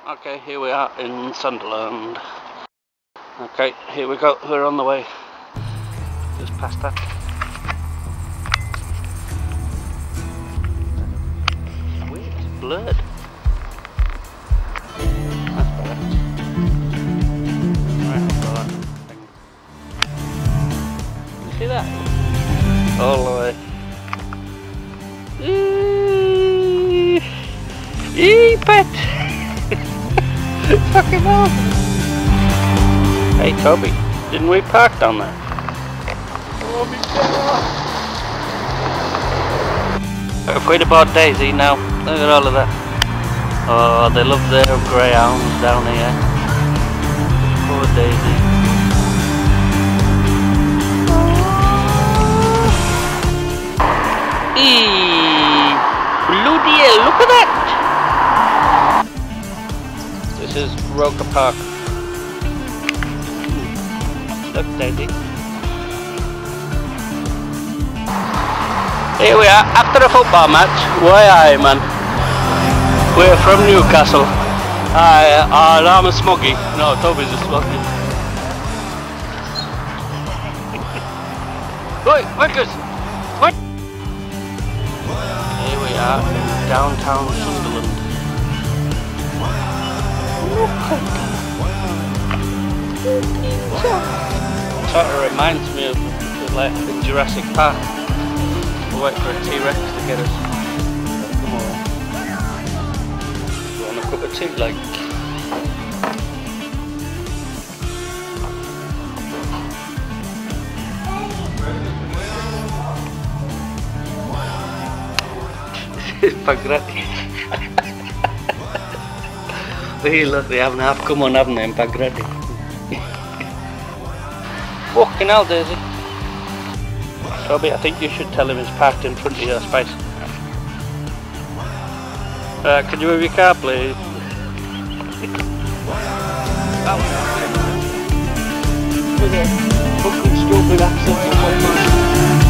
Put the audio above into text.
Okay, here we are in Sunderland. Okay, here we go, we're on the way. Just past that. Wait, it's blurred. That's better. Right, I'll go that thing. You see that? All the way. Eee, pet! Fucking hell! Hey Toby, didn't we park down there? Oh, be better! Afraid about Daisy now. Look at all of that. Oh, they love their greyhounds down here. Poor Daisy. Eee! Bloody hell, look at that! This is Roker Park. Look, Daisy. Here we are, after a football match. Why aye, man? We're from Newcastle. I'm a smoggy. No, Toby's a smoggy. Oi, Wickers! What? Here we are, downtown Sunderland. Sort of reminds me of like in Jurassic Park. We'll wait for a T-Rex to get us. Come on. You want a cup of tea, like? This is Pagretti. Hey, look, they haven't half come on, haven't they, in Pagretti? Fucking hell, Daisy. Toby, I think you should tell him he's parked in front of your space. Can you move your car, please? With a fucking stupid accent.